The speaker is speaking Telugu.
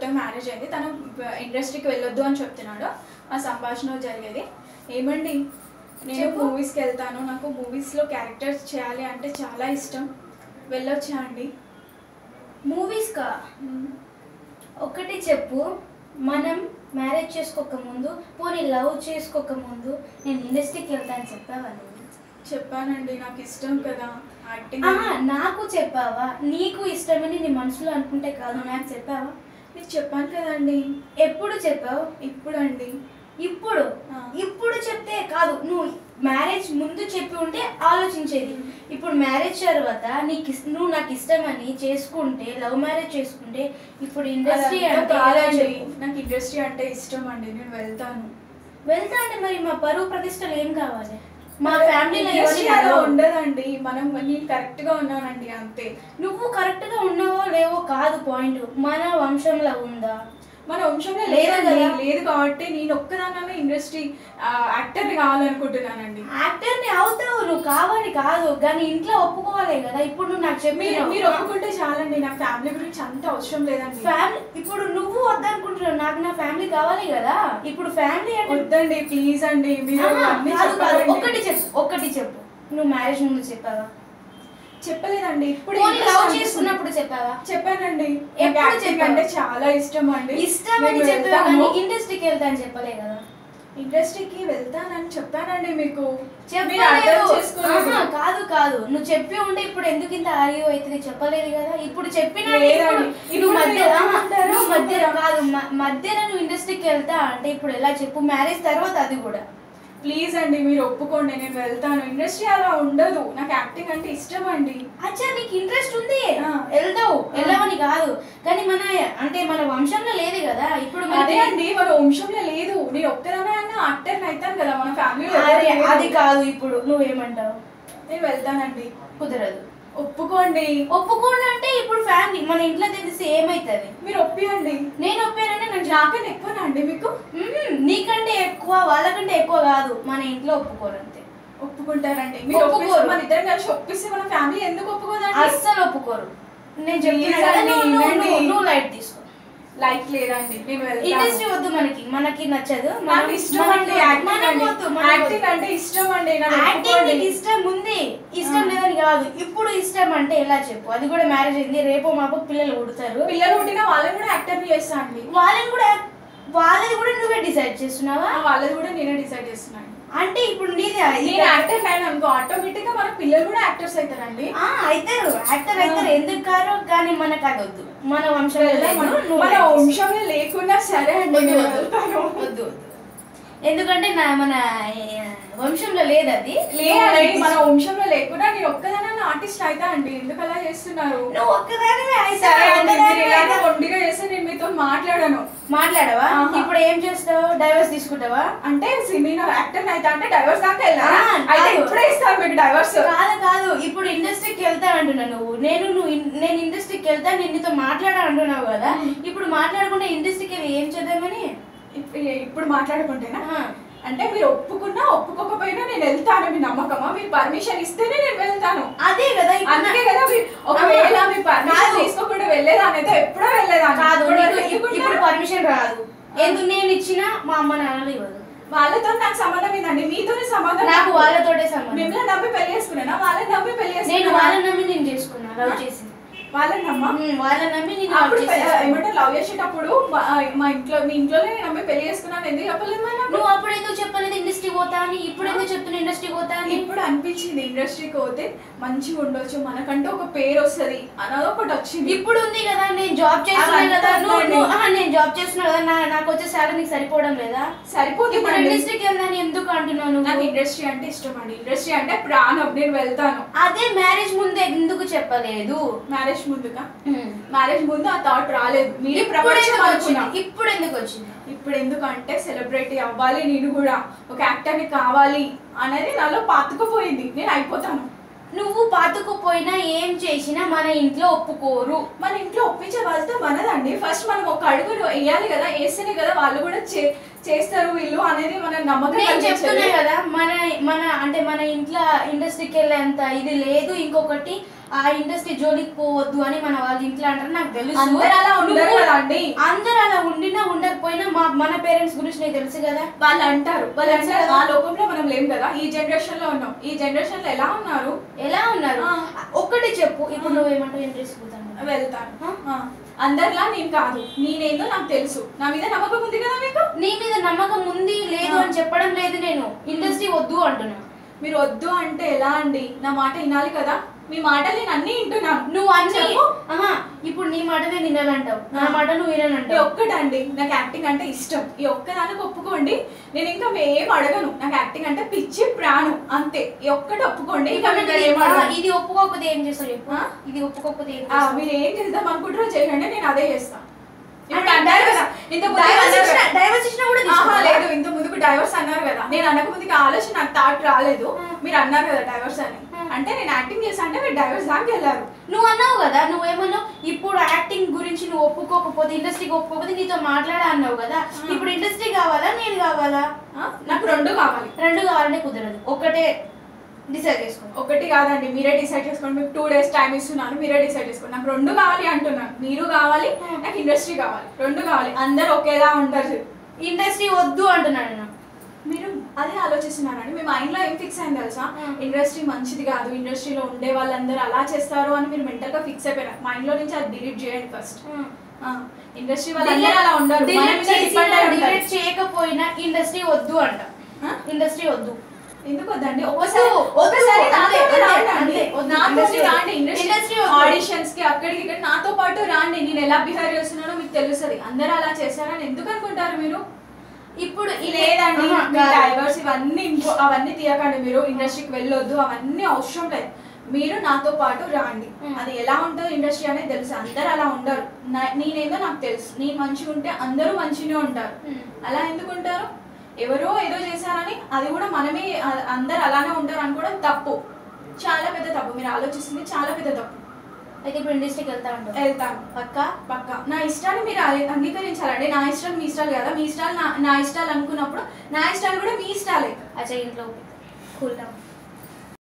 కొత్తగా మ్యారేజ్ అయింది, తను ఇండస్ట్రీకి వెళ్ళొద్దు అని చెప్తున్నాడు. ఆ సంభాషణ జరిగేది. ఏమండి, నేను మూవీస్కి వెళ్తాను, నాకు మూవీస్లో క్యారెక్టర్స్ చేయాలి అంటే చాలా ఇష్టం, వెళ్ళొచ్చా అండి? మూవీస్కా? ఒకటి చెప్పు, మనం మ్యారేజ్ చేసుకోకముందు, పోనీ లవ్ చేసుకోకముందు నేను ఇండస్ట్రీకి వెళ్తాను చెప్పావా? చెప్పానండి, నాకు ఇష్టం కదా యాక్టింగ్. నాకు చెప్పావా? నీకు ఇష్టమని నీ మనసులో అనుకుంటే కాదు, నాకు చెప్పావా? నీకు చెప్పాను కదండి. ఎప్పుడు చెప్పావు? ఇప్పుడు అండి. ఇప్పుడు చెప్తే కాదు, నువ్వు మ్యారేజ్ ముందు చెప్పి ఉంటే ఆలోచించేది. ఇప్పుడు మ్యారేజ్ తర్వాత నువ్వు నాకు ఇష్టమని చేసుకుంటే, లవ్ మ్యారేజ్ చేసుకుంటే, ఇప్పుడు ఇండస్ట్రీ అంటే నాకు ఇండస్ట్రీ అంటే ఇష్టం అండి, నేను వెళ్తా అంటే మరి మా పరువు ప్రతిష్టలు ఏం కావాలి? మా ఫ్యామిలీలో అలా ఉండదండి. నేను కరెక్ట్గా ఉన్నానండి అంతే. నువ్వు కరెక్ట్గా ఉన్నావో లేవో కాదు పాయింట్, మన వంశంలో ఉందా? మన వంశంలో లేదు కాబట్టి నేను ఒక్కదాన్నే ఇండస్ట్రీ యాక్టర్ని కావాలనుకుంటున్నానండి. యాక్టర్ని అవుతావు, నువ్వు కావాలి కాదు, కానీ ఇంట్లో ఒప్పుకోవాలి కదా. ఇప్పుడు నువ్వు నాకు చెప్పి మీరు ఒప్పుకుంటే చాలండి, నాకు ఫ్యామిలీ గురించి అంత అవసరం లేదండి. ఫ్యామిలీ ఇప్పుడు నువ్వు వద్దనుకుంటున్నావు, నాకు నా ఫ్యామిలీ కావాలి కదా. ఇప్పుడు ఫ్యామిలీ అంటే వద్దండి ప్లీజ్ అండి. మీరు ఒక్కటి చెప్పు, నువ్వు మ్యారేజ్ ముందు చెప్పావా? చెప్పలేదండి. ఇప్పుడు లవ్ చేసుకున్నప్పుడు చెప్పావా? చెప్పానండి. ఎప్పుడు చెప్పంటే చాలా ఇష్టం అండి. ఇష్టమని చెప్పాను, ఇండస్ట్రీకి వెళ్తా అని చెప్పలే కదా. ఇండస్ట్రీకి వెళ్తానని చెప్పానండి మీకు. కాదు, నువ్వు చెప్పి ఉంటే ఇప్పుడు ఎందుకు ఇంత ఆర్యో అవుతుంది? చెప్పలేదు కదా. ఇప్పుడు చెప్పినా మధ్యలో నువ్వు ఇండస్ట్రీకి వెళ్తా అంటే ఇప్పుడు ఎలా చెప్పు? మ్యారేజ్ తర్వాత అది కూడా ప్లీజ్ అండి, మీరు ఒప్పుకోండి, నేను వెళ్తాను. ఇండస్ట్రీ అలా ఉండదు, నాకు యాక్టింగ్ అంటే ఇష్టం అండి. అచ్చా, నీకు ఇంట్రెస్ట్ ఉంది, వెళ్ళవని కాదు, కానీ మన వంశంలో లేదు కదా. ఇప్పుడు అదే అండి, మన వంశంలో లేదు. నేను ఒక్కదానే యాక్టర్ని అవుతాను కదా మన ఫ్యామిలీలో. అది కాదు, ఇప్పుడు నువ్వేమంటావు? నేను వెళ్తానండి. కుదరదు. ఒప్పుకోండి అంటే ఇప్పుడు ఫ్యామిలీ మన ఇంట్లో తెలిసి ఏమైతుంది? మీరు ఒప్పియండి. నేను ఒప్పానంటే నాకన్నా ఎక్కువనా అండి మీకు? నీకంటే ఎక్కువ, వాళ్ళకంటే ఎక్కువ కాదు, మన ఇంట్లో ఒప్పుకోరు అంతే. ఒప్పుకుంటారండి. మీరు ఒప్పుకోరు. మన ఇద్దరం కలిసి ఒప్పిస్తే మన ఫ్యామిలీ ఎందుకు ఒప్పుకోదండి? అస్సలు ఒప్పుకోరు. నేను చెప్తున్నా, లైట్ తీసుకో. లైక్ లేదండి, నేను ఇండస్ట్రీ వద్దు, మనకి నచ్చదు. యాక్టింగ్ అంటే ఇష్టం అండి. యాక్టింగ్ ఇష్టం ఉంది, ఇష్టం లేదని కాదు. ఇప్పుడు ఇష్టం అంటే ఎలా చెప్పు? అది కూడా మ్యారేజ్ అయింది, రేపో మాపో పిల్లలు పుడతారు. పిల్లలు పుట్టినా వాళ్ళని కూడా యాక్టర్ని చేస్తా అండి. వాళ్ళది కూడా నువ్వే డిసైడ్ చేస్తున్నావా? వాళ్ళది కూడా నేనే డిసైడ్ చేస్తున్నాను. అంటే ఇప్పుడు నేను యాక్టర్ అయినా అనుకో, ఆటోమేటిక్ గా మన పిల్లలు కూడా యాక్టర్స్ అవుతారండి. యాక్టర్ అవుతారు, ఎందుకు కారు? కానీ మనకు అది వద్దు, మన వంశంలో లేకున్నా సరే అండి, వద్దు. ఎందుకంటే మన వంశంలో లేదు, అది లేదండి. మన వంశంలో లేకుండా నేను ఒక్కదానే ఆర్టిస్ట్ అవుతా అండి. ఎందుకు అలా చేస్తున్నారు? నువ్వు ఒక్కదానివే ఒంటిగా చేస్తే నేను మీతో మాట్లాడవా? ఇప్పుడు ఏం చేస్తావు? డైవర్స్ తీసుకుంటావా? అంటే నేను యాక్టర్ అయితే అంటే డైవర్స్ దాకా వెళ్ళారా? అయితే ఇప్పుడే ఇస్తాను మీకు డైవర్స్. కాదు, ఇప్పుడు ఇండస్ట్రీకి వెళ్తా అంటున్నావు నువ్వు. నేను ఇండస్ట్రీకి వెళ్తా, నేను నీతో మాట్లాడా అంటున్నావు కదా. ఇప్పుడు మాట్లాడకుండా ఇండస్ట్రీకి వెళ్ళి ఏం చేద్దామని? ఇప్పుడు మాట్లాడుకుంటేనా? అంటే మీరు ఒప్పుకున్నా ఒప్పుకోకపోయినా నేను వెళ్తాను, మీ నమ్మకమా? మీరు పర్మిషన్ ఇస్తేనే నేను వెళ్తాను. అదే కదా, అందుకే కదా ఒకవేళ మీ పర్మిషన్ తీసుకోకుండా వెళ్ళేదానైతే ఎప్పుడో వెళ్ళేదాన్ని. కాదు, ఇప్పుడు పర్మిషన్ రాదు. ఎందుకు? నేను ఇచ్చినా మా అమ్మ నాన్నలు ఇవ్వదు. వాళ్ళతో నాకు సంబంధం ఏందండి? మీతోనే సంబంధం. నాకు వాళ్ళతోటే సంబంధం. మిమ్మల్ని నమ్మి పెళ్లి చేసుకున్నా, వాళ్ళని నమ్మి పెళ్లి చేసుకున్నా. వాళ్ళని నమ్మి నేను చేసుకున్నా, లవ్ చేసి. వాళ్ళని నమ్మి ఏమంటే లవ్ చేసేటప్పుడు మీ ఇంట్లోనే నేను నమ్మి పెళ్లి చేసుకున్నాను. ఎందుకు చెప్పలేదు? నువ్వు అప్పుడు ఎందుకు చెప్పలేదు ఇండస్ట్రీ పోతా అని? ఇప్పుడు ఎందుకు చెప్తున్నా ఇండస్ట్రీ పోతా అని? ఇప్పుడు అనిపించింది ఇండస్ట్రీకి పోతే మంచిగా ఉండొచ్చు, మనకంటే ఒక పేరు వస్తుంది అన్నది ఒకటి వచ్చింది. ఇప్పుడు ఉంది కదా, నేను జాబ్ చేస్తున్నా కదా. నేను జాబ్ చేస్తున్నా కదా, నాకు వచ్చే శాలరీ నీకు సరిపోవడం లేదా? సరిపోతుంది. ఇప్పుడు ఇండస్ట్రీకి వెళ్దాని ఎందుకు అంటున్నాను? నాకు ఇండస్ట్రీ అంటే ఇష్టం అండి. ఇండస్ట్రీ అంటే ప్రాణం, నేను వెళ్తాను. అదే మ్యారేజ్ ముందు ఎందుకు చెప్పలేదు? మ్యారేజ్ ముందు ఆ థాట్ రాలేదు. మీరు ఇప్పుడు ఎందుకు వచ్చింది? ఇప్పుడు ఎందుకంటే సెలబ్రిటీ అవ్వాలి, నేను కూడా ఒక యాక్టర్ని కావాలి అనేది నాలో పాతుకుపోయింది. నేను అయిపోతాను. నువ్వు పాతుకుపోయినా ఏం చేసినా మన ఇంట్లో ఒప్పుకోరు. మన ఇంట్లో ఒప్పించే వాళ్ళతో మనదండి. ఫస్ట్ మనం ఒక అడుగు వేయాలి కదా, వేస్తేనే కదా వాళ్ళు కూడా చేస్తారు వీళ్ళు అనేది మన నమ్మకం. నేను చెప్తున్నా కదా, మన మన అంటే మన ఇంట్లో ఇండస్ట్రీకి వెళ్ళేంత ఇది లేదు. ఇంకొకటి ఆ ఇండస్ట్రీ జోలికి పోవద్దు అని మన వాళ్ళ ఇంట్లో అంటారు, నాకు తెలుసు. అందరూ అలా ఉండరు కదా అండి. అందరూ అలా ఉండినా ఉండకపోయినా మన పేరెంట్స్ గురించి నీకు తెలుసు కదా, వాళ్ళు అంటారు. ఆ లోకంలో మనం లేం కదా, ఈ జనరేషన్ లో ఉన్నాం. ఈ జనరేషన్ లో ఎలా ఉన్నారు ఒక్కటి చెప్పు. ఇప్పుడు నువ్వేమంటావు? ఇంట్రెస్ట్ వెళ్తాను అందరిలా నేను కాదు, నేనేందో నాకు తెలుసు. నా మీద నమ్మకం ఉంది కదా మీకు. నీ మీద నమ్మకం ఉంది లేదు అని చెప్పడం లేదు, నేను ఇండస్ట్రీ వద్దు అంటున్నా. మీరు వద్దు అంటే ఎలా అండి? నా మాట వినాలి కదా. మీ మాటలు నేను అన్ని వింటున్నాను. నువ్వు అన్ని ఇప్పుడు నీ మాట నేను వినాలంటావు, నా మాట నువ్వు వినాలంటావు. ఒక్కటండి, నాకు యాక్టింగ్ అంటే ఇష్టం. ఈ ఒక్కదానికి ఒప్పుకోండి, నేను ఇంకా ఏం అడగను. నాకు యాక్టింగ్ అంటే పిచ్చి ప్రాణం, అంతే. ఈ ఒక్కటి ఒప్పుకోండి. ఇది ఒప్పుకోకపోతే ఏం చేస్తావు చెప్పు? ఇది ఒప్పుకోకపోతే మీరు ఏం చేద్దాం అనుకుంటారో చేయండి, నేను అదే చేస్తాను. లేదు, ఇంత ముందుకు డైవర్స్ అన్నారు కదా. నేను అనక ముందుకు ఆలోచన నాకు థాట్ రాలేదు. మీరు అన్నారు కదా డైవర్స్ అని, అంటే నేను యాక్టింగ్ చేసా అంటే మీరు డైవర్స్ దాకా వెళ్ళారు. నువ్వు అన్నావు కదా, నువ్వేమన్నావు? ఇప్పుడు యాక్టింగ్ గురించి నువ్వు ఒప్పుకోకపోతే, ఇండస్ట్రీకి ఒప్పుకోకపోతే నీతో మాట్లాడా అన్నావు కదా. ఇప్పుడు ఇండస్ట్రీ కావాలా నేను కావాలా? నాకు రెండు కావాలి. రెండు కావాలంటే కుదరదు, ఒకటే డిసైడ్ చేసుకోండి. ఒకటి కాదండి, మీరే డిసైడ్ చేసుకోండి. మీకు 2 days టైం ఇస్తున్నాను, మీరే డిసైడ్ చేసుకోండి. నాకు రెండు కావాలి అంటున్నాను. మీరు కావాలి, నాకు ఇండస్ట్రీ కావాలి. రెండు కావాలి. అందరు ఒకేలా ఉంటారు. ఇండస్ట్రీ వద్దు అంటున్నాను. మీరు అదే ఆలోచిస్తున్నారండి. మీ మైండ్లో ఏం ఫిక్స్ అయింది తెలుసా? ఇండస్ట్రీ మంచిది కాదు, ఇండస్ట్రీలో ఉండే వాళ్ళందరూ అలా చేస్తారు అని మీరు మెంటల్గా ఫిక్స్ అయిపోయినారు. మైండ్లో నుంచి అది డిలీట్ చేయండి ఫస్ట్. ఇండస్ట్రీ వాళ్ళందరూ అలా ఉండరు. డిలీట్ చేయకపోయినా ఇండస్ట్రీ వద్దు అంట. ఇండస్ట్రీ వద్దు ఎందుకు వద్దండి? ఒకసారి ఆడిషన్స్ కి అక్కడికి ఇక్కడ నాతో పాటు రాండి. నేను ఎలా బిహేవ్ చేస్తున్నానో మీకు తెలుస్తుంది. అందరూ అలా చేస్తారని ఎందుకు అనుకుంటారు మీరు? ఇప్పుడు లేదండి, డైవర్స్ ఇవన్నీ అవన్నీ తీయకండి. మీరు ఇండస్ట్రీకి వెళ్ళొద్దు, అవన్నీ అవసరం లేదు. మీరు నాతో పాటు రాండి. అది ఎలా ఉంటుందో ఇండస్ట్రీ అనేది తెలుసు. అందరు అలా ఉండరు. నేనేదో నాకు తెలుసు. నేను మంచిగా ఉంటే అందరూ మంచిగానే ఉంటారు. అలా ఎందుకు ఉంటారు? ఎవరో ఏదో చేశారని అది కూడా మనమే అందరు అలానే ఉంటారు అనుకోవడం తప్పు, చాలా పెద్ద తప్పు. మీరు ఆలోచిస్తుంది చాలా పెద్ద తప్పు. అయితే ఇప్పుడు ఇండస్ట్రీకి వెళ్తాను పక్కా. నా ఇష్టాన్ని మీరు అంగీకరించాలండి. నా ఇష్టాలు మీ ఇష్టాలు కదా. మీ ఇష్టాలు నా ఇష్టాలు అనుకున్నప్పుడు నా ఇష్టాలు కూడా మీ ఇష్టాలే. అచ్చా, ఇంట్లో కూల్ డౌన్.